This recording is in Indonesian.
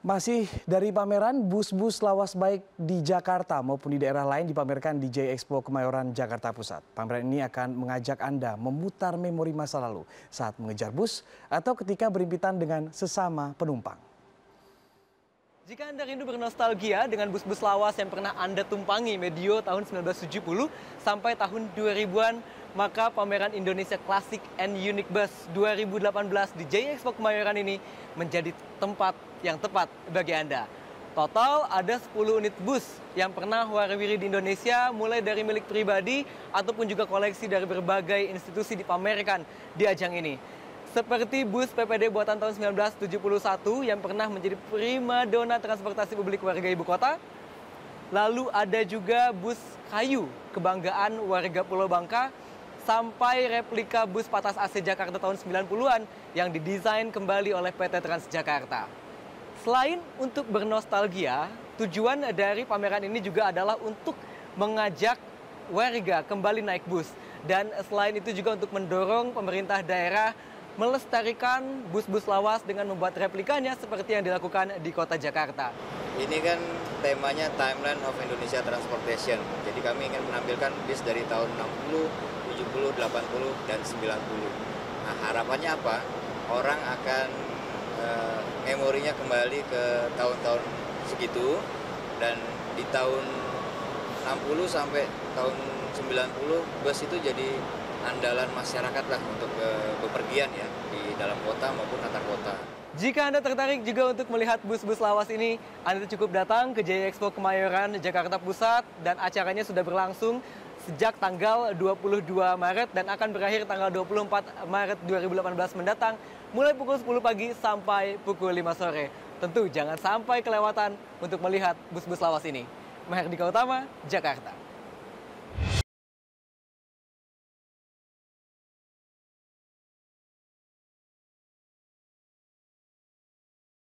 Masih dari pameran, bus-bus lawas baik di Jakarta maupun di daerah lain dipamerkan di Jaya Expo Kemayoran, Jakarta Pusat. Pameran ini akan mengajak Anda memutar memori masa lalu saat mengejar bus atau ketika berhimpitan dengan sesama penumpang. Jika Anda rindu bernostalgia dengan bus-bus lawas yang pernah Anda tumpangi medio tahun 1970 sampai tahun 2000-an, maka pameran Indonesia Classic and Unique Bus 2018 di Jaya Expo Kemayoran ini menjadi tempat yang tepat bagi Anda. Total ada 10 unit bus yang pernah warawiri di Indonesia, mulai dari milik pribadi ataupun juga koleksi dari berbagai institusi dipamerkan di ajang ini. Seperti bus PPD buatan tahun 1971 yang pernah menjadi primadona transportasi publik warga ibu kota. Lalu ada juga bus kayu kebanggaan warga Pulau Bangka, sampai replika bus Patas AC Jakarta tahun 90-an yang didesain kembali oleh PT Transjakarta. Selain untuk bernostalgia, tujuan dari pameran ini juga adalah untuk mengajak warga kembali naik bus. Dan selain itu juga untuk mendorong pemerintah daerah melestarikan bus-bus lawas dengan membuat replikanya seperti yang dilakukan di kota Jakarta. Ini kan temanya Timeline of Indonesia Transportation. Jadi kami ingin menampilkan bis dari tahun 60, 70, 80, dan 90. Nah, harapannya apa? Orang akan memorinya kembali ke tahun-tahun segitu, dan di tahun 60 sampai tahun 90 bus itu jadi andalan masyarakat lah untuk bepergian ya di dalam kota maupun antar kota. Jika Anda tertarik juga untuk melihat bus-bus lawas ini, Anda cukup datang ke Jaya Expo Kemayoran, Jakarta Pusat, dan acaranya sudah berlangsung sejak tanggal 22 Maret dan akan berakhir tanggal 24 Maret 2018 mendatang, mulai pukul 10 pagi sampai pukul 5 sore. Tentu jangan sampai kelewatan untuk melihat bus-bus lawas ini. Mahardika Utama, Jakarta.